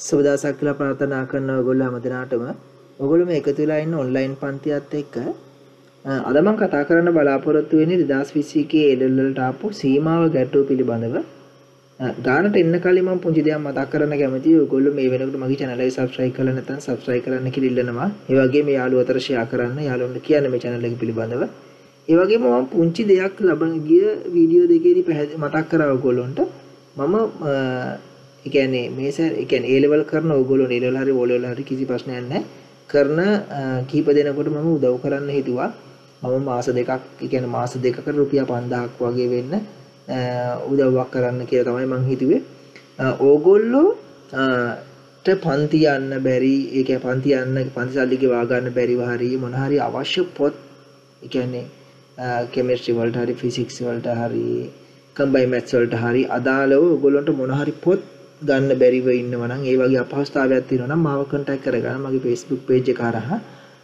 සුබදවසක් කියලා ප්‍රාර්ථනා කරන ඔයගොල්ලෝ හැමදෙනාටම ඔයගොල්ලෝ මේ එකතු වෙලා ඉන්න ඔන්ලයින් පන්තියත් එක්ක අද මම කතා කරන්න බලාපොරොත්තු වෙන්නේ 2021 A-level වලට ආපු සීමාව ගැටුව පිළිබඳව. ගානට එන්න කලින් මම පුංචි දෙයක් මතක් කරන්න කැමතියි. ඔයගොල්ලෝ මේ වෙනකොට මගේ channel එක subscribe කරලා නැත්නම් subscribe කරන්න කියලා ඉල්ලනවා. ඒ වගේම යාළුවෝ අතර share කරන්න, යාළුවන්ට කියන්න මේ channel එක පිළිබඳව. ඒ වගේම මම පුංචි දෙයක් ලබන ගිය වීඩියෝ දෙකේදී මතක් කරා ඔයගොල්ලන්ට මම ඒ කියන්නේ මේ සර් ඒ කියන්නේ A level කරන ඕගොල්ලෝ A level හරි O level හරි කිසි ප්‍රශ්නයක් නැහැ. කරන කීප දෙනෙකුට මම උදව් කරන්න හිතුවා. මම මාස දෙකක් ඒ කියන්නේ මාස දෙකකට රුපියල් 5000ක් වගේ වෙන්න උදව්වක් කරන්න කියලා තමයි මම හිතුවේ. ඕගොල්ලෝ ට පන්ති යන්න බැරි ඒ කියන්නේ පන්ති යන්න පන්ති සල්ලි ගෙවා ගන්න බැරිව හරි මොන හරි අවශ්‍ය පොත් ඒ කියන්නේ කෙමිස්ට්‍රි වලට හරි ෆිසික්ස් වලට හරි කම්බයින් මැත්ස් වලට හරි අදාළව ඔයගොල්ලන්ට මොන හරි පොත් ගන්න බැරිව ඉන්නවා නම් ඒ වගේ අපහසුතාවයක් තියෙනවා නම් මාව contact කරගන්න මගේ Facebook page එක හරහා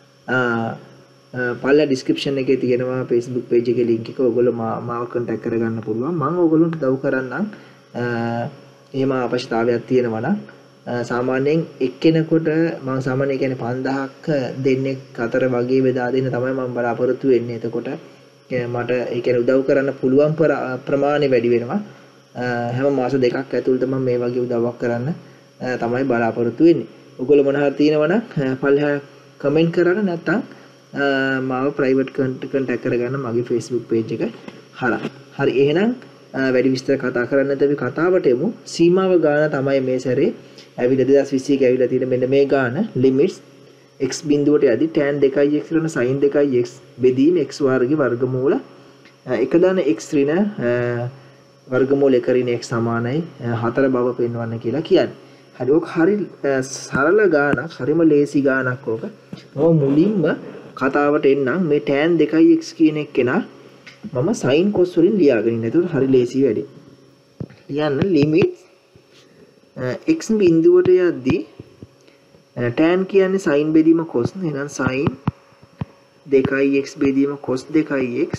පල්ලා description එකේ තියෙනවා Facebook page එකේ link එක ඔයගොල්ලෝ මාව contact කරගන්න පුළුවන් මම ඔයගොල්ලන්ට උදව් කරන්නම් එහෙම අවශ්‍යතාවයක් තියෙනවා නම් සාමාන්‍යයෙන් එක්කෙනෙකුට මම සාමාන්‍යයෙන් කියන්නේ 5000ක් දෙන්නෙක් අතර වගේ බෙදා දෙන්න තමයි මම බලාපොරොත්තු වෙන්නේ එතකොට මට ඒ කියන්නේ උදව් කරන්න පුළුවන් ප්‍රමාණය වැඩි වෙනවා හැම මාස දෙකක් ඇතුළත මම මේ වගේ උදව්වක් කරන්න තමයි බලාපොරොත්තු වෙන්නේ. ඔයගොල්ලෝ මොන හරි තියෙනවා නම් පල්ලෙහා කමෙන්ට් කරන්න නැත්නම් මාව ප්‍රයිවට් contact කරගන්න මගේ Facebook page එක හරහා. හරි එහෙනම් වැඩි විස්තර කතා කරන්න නැත්නම් අපි කතාවට යමු. සීමාව ගාන තමයි මේ සැරේ ඇවිල්ලා 2021 ඇවිල්ලා තියෙන මෙන්න මේ ගාන limits x බිඳුවට යදී tan 2x කරන sin 2x බෙදීම x වර්ගයේ වර්ගමූල 1 දාන x ඍණ වර්ගමූල 1 ඍණ x සමානයි 4 බව පෙන්වන්න කියලා කියන්නේ. හරි ඔක හරි සරල ගානක්, හරිම ලේසි ගානක් ඕක. මම මුලින්ම කතාවට එන්නම් මේ tan 2x කියන එක කෙනා මම sin cos වලින් ලියාගෙන ඉන්න. ඒකට හරි ලේසි වැඩි. ලියන්න limit x බිඳුවට යද්දී tan කියන්නේ sin බෙදීම cos. එහෙනම් sin 2x බෙදීම cos 2x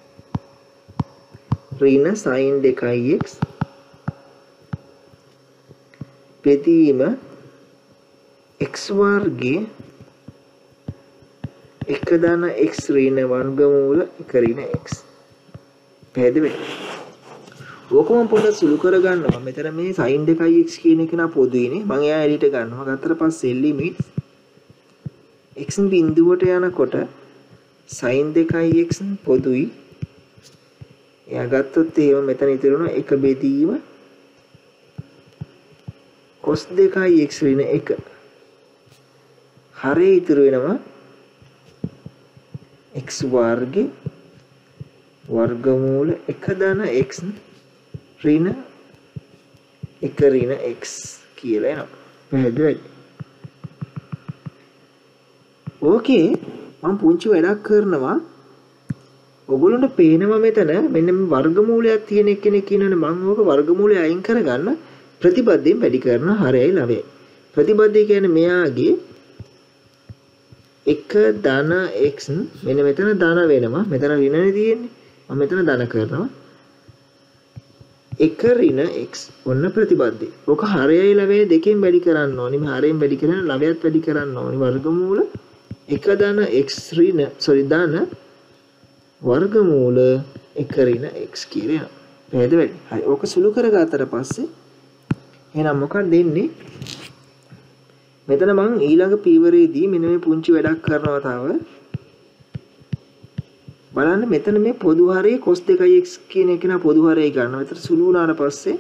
ඍණ sin 2x බෙදීම x වර්ගයේ 1 ධන x ඍණ වර්ගමූල 1 ඍණ x. පැහැදිලිද? ඕකම පොඩ්ඩක් සුළු කරගන්නවා. මෙතන මේ sin 2x කියන එක නා පොදුයිනේ. මම එයා එළියට ගන්නවා. ගත්තට පස්සේ limit x බිඳුවට යනකොට sin 2x පොදුයි. එයා ගත්තොත් එහෙම මෙතන ඉතිරුණා 1 බෙදීම cos 2x ඍණ 1. හරේ ඉතුරු වෙනවා x වර්ගේ වර්ගමූල 1 ධන x ඍණ 1 ඍණ x කියලා එනවා. පැහැදිලිද? ඕකේ මම පුංචි වැඩක් කරනවා. ඔයගොල්ලන්ට පේනවා මෙතන මෙන්න මේ වර්ගමූලයක් තියෙන කෙනෙක් ඉන්නවනේ මම ඕක වර්ගමූලය අයින් කරගන්න ප්‍රතිපදයෙන් වැඩි කරන හරයයි ළවයි. ප්‍රතිපදය කියන්නේ මෙයාගේ 1 ධන x මෙන්න මෙතන ධන වෙනවා. මෙතන ඍණනේ තියෙන්නේ. මම මෙතන ධන කරනවා. 1 ඍණ x ඔන්න ප්‍රතිපදය. ඕක හරයයි ළවයි දෙකෙන් වැඩි කරන්න ඕනි. මේ හරයෙන් වැඩි කරන ළවයත් වැඩි කරන්න ඕනි. වර්ගමූල 1 ධන x ඍණ ධන වර්ගමූල 1 ඍණ x කියලා එනවා. පැහැදිලිද? හරි. ඕක සුළු කරගත්තට පස්සේ එහෙනම් මොකක්ද දෙන්නේ? මෙතන මම ඊළඟ පීවරේදී මෙන්න මේ පුංචි වැඩක් කරනවා තව. බලන්න මෙතන මේ පොදු හරයේ cos 2x කියන එක නා පොදු හරයේ ගන්නවා. මෙතන සුළු වුණාට පස්සේ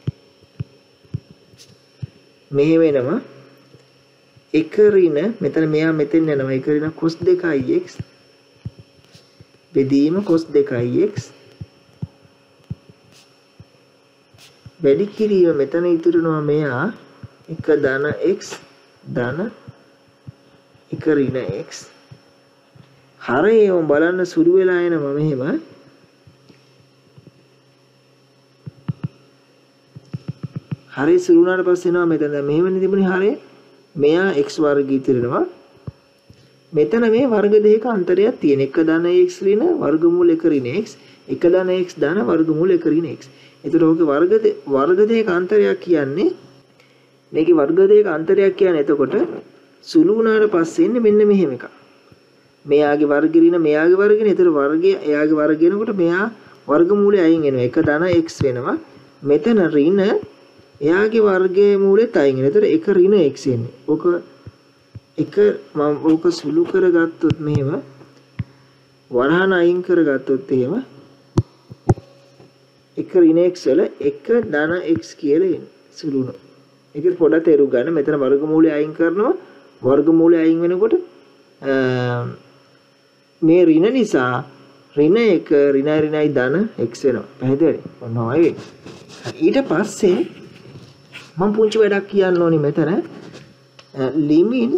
මෙහෙ වෙනවා 1 ඍණ මෙතන මෙයා මෙතෙන් යනවා 1 ඍණ cos 2x බෙදීම cos 2x වැඩි කිරීම මෙතන ඉතුරුනවා මෙයා 1 ධන x ධන 1 ඍණ x හරයම බලන්න සුළු වෙලා එනවා මෙහෙම හරය සුළු වුණාට පස්සේ එනවා මෙතන දැන් මෙහෙමනේ තිබුණේ හරය මෙයා x වර්ගය ඉතිරෙනවා මෙතන මේ වර්ග දෙකක අන්තරයක් තියෙන 1 ධන x ඍණ වර්ගමූල 1 ඍණ x 1 ධන x ධන වර්ගමූල 1 ඍණ x. එතකොට ඔහුගේ වර්ග දෙකක අන්තරයක් කියන්නේ මේකේ වර්ග දෙක අන්තරයක් කියන්නේ එතකොට සුළු වුණාට පස්සේ එන්නේ මෙන්න මෙහෙම එකක්. මෙයාගේ වර්ග ඍණ මෙයාගේ වර්ගනේ. ඒතර වර්ගය එයාගේ වර්ග වෙනකොට මෙයා වර්ගමූලය අයින් වෙනවා. 1 ධන x වෙනවා. මෙතන ඍණ එයාගේ වර්ගයේ මූලෙත් අයින් වෙනවා. ඒතර 1 ඍණ x එන්නේ. ඕක ඕක සුළු කරගත්තොත් මෙහෙම වරහන අයින් කරගත්තොත් එහෙම 1 ඍණ x වල 1 ධන x කියලා එන්නේ. සුළුන. ඒකේ පොඩක් තේරු ගන්න. මෙතන වර්ගමූලය අයින් කරනවා. වර්ගමූලය අයින් වෙනකොට මේ ඍණ නිසා ඍණ 1 ඍණයි ධන x වෙනවා. පැහැදිලිද? ඔන්න ඔය වෙන්නේ. ඊට පස්සේ මම පුංචි වැඩක් කියන්න ඕනි මෙතන. ලිමිට්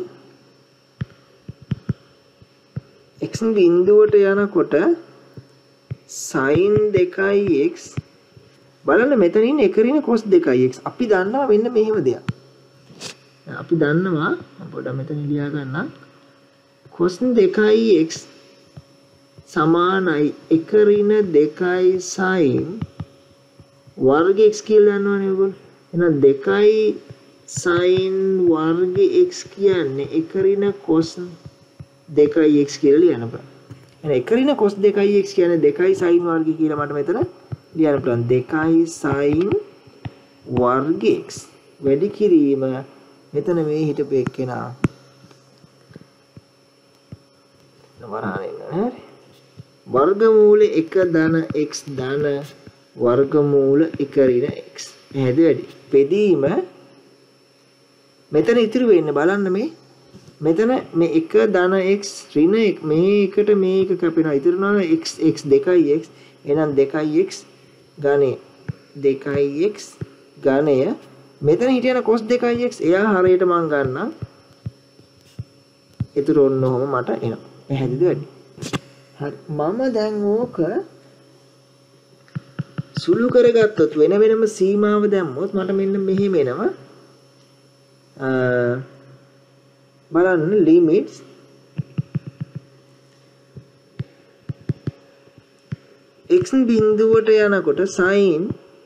x බිඳුවට යනකොට sin 2x බලන්න මෙතන ඉන්නේ 1 ඍණ cos 2x. අපි දන්නවා මෙන්න මෙහෙම දෙයක්. අපි දන්නවා මම පොඩ්ඩක් මෙතන ලියා ගන්නම්. cos 2x සමානයි 1 ඍණ 2යි sin වර්ග x කියලා දන්නවනේ ඔයගොල්ලෝ. එහෙනම් 2යි sin වර්ග x කියන්නේ 1 ඍණ cos 2x කියලා ලියන්න පුළුවන්. එහෙනම් 1 ඍණ cos 2x කියන්නේ 2යි sin වර්ග කියලා මට මෙතන ලියන්න පුළුවන්. 2යි sin වර්ග x වැඩි කිරීම මෙතන මේ හිටපු එක්කෙනා වරහනේ නේද? වර්ගමූල 1 ධන x ධන වර්ගමූල 1 ඍණ x. එහෙද වැඩි. බෙදීම මෙතන ඉතුරු වෙන්නේ බලන්න මේ මෙතන මේ 1 ධන x ඍණ 1 මේකට මේක කැපෙනවා. ඉතුරු වෙනවා x 2x. එහෙනම් 2x ඝනය 2x ඝනය මෙතන හිටියන cos 2x එයා හරියට මම ගන්නම්. ඉතුරු ඔන්න ඔහම මට එනවා. පැහැදිලිද වැඩි? හරි මම දැන් ඕක සුළු කරගත්තොත් වෙන වෙනම සීමාව දැම්මොත් මට මෙන්න මෙහෙම එනවා. බලන්න limits x බිඳුවට යනකොට sin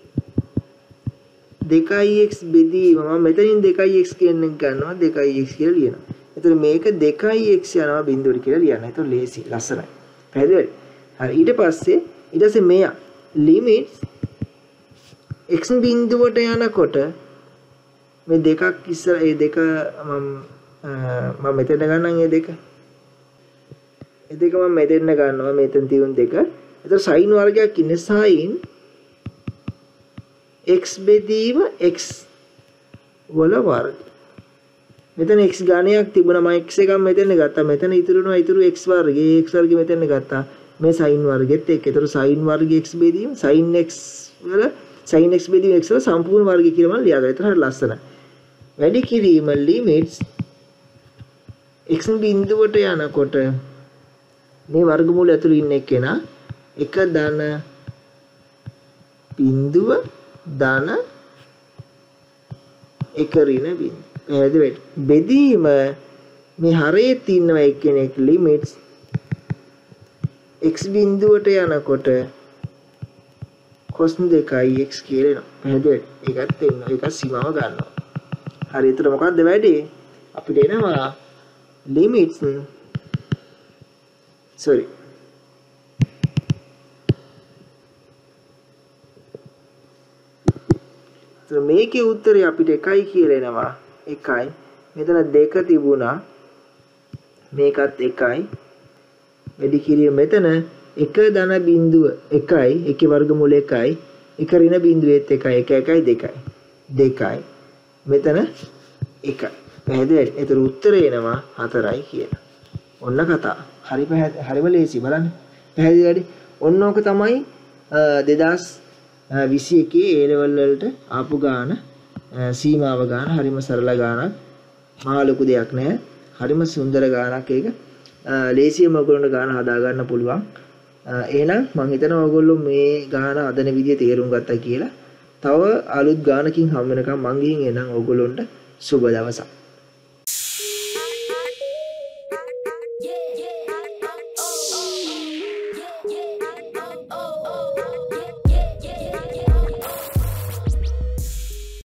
2x බෙදීම මම මෙතනින් 2x කියන එක ගන්නවා 2x කියලා ලියනවා. එතකොට මේක 2x යනවා බිඳුවට කියලා ලියන්න. එතකොට ලේසි ලස්සනයි. පැහැදිලිද? හරි ඊට පස්සේ මෙයා limits x බිඳුවට යනකොට මේ දෙකක් ඉස්සර ඒ දෙක මම මෙතන ගන්නම් ඒ දෙක මම මෙතන ගන්නවා මෙතන තියුන් දෙක. එතකොට sin වර්ගයක් ඉන්නේ sin x බෙදීම x වල වර්ග. මෙතන x ඝනයක් තිබුණා මම x එකක් මෙතන ගත්තා. මෙතන ඉතුරුනවා ඉතුරු x වර්ගය. x වර්ගය මෙතන ගත්තා. මේ sin වර්ගෙත් එක්ක. ඒතර sin වර්ගය x බෙදීම sin x වල sin x බෙදීම x වල සම්පූර්ණ වර්ගය කියලා මම ලියාගත්තා. ඒතර හරිය ලස්සනයි. වැඩි කිරීම limits x බිඳුවට යනකොට මේ වර්ගමූලය ඇතුළේ ඉන්න එක්කෙනා 1 ධන බිඳුව ධන 1 ඍණ බිඳුව. එහෙද බෙදීම මේ හරේ තියෙනවා එක්කෙනෙක් limits x බිඳුවට යනකොට cos 2x කියලා එනවා. එහෙද ඒකත් එන්න ඒක සීමාව ගන්නවා. හරි ඒතර මොකද්ද වැඩි? අපිට එනවා limits sorry so මේකේ උත්තරේ අපිට 1යි කියලා එනවා. 1යි මෙතන 2 තිබුණා මේකත් 1යි වැඩි කිරීම මෙතන 1 ධන බිඳුව 1යි 1 වර්ගමූල 1යි 1 ඍණ බිඳුවෙත් 1යි 1 1යි 2යි 2යි මෙතන 1යි. පැහැදිලිද? ඒතර උත්තරේ එනවා 4යි කියලා. ඔන්න කතාව. හරි හරිම ලේසි බලන්න. පැහැදිලිද? ඔන්න ඕක තමයි 2021 A level වලට ආපු ගාන සීමාව ගාන හරිම සරල ගානක්. මහා ලොකු දෙයක් නෑ. හරිම සුන්දර ගානක් ඒක. ලේසියෙන්ම ඔයගොල්ලන්ට ගාන හදා ගන්න පුළුවන්. එහෙනම් මම හිතනවා ඔයගොල්ලෝ මේ ගාන හදන විදිය තේරුම් ගත්තා කියලා. තව අලුත් ගානකින් හම් වෙනකම් මං ගිහින් එනම් ඔයගොල්ලන්ට සුබ දවසක්.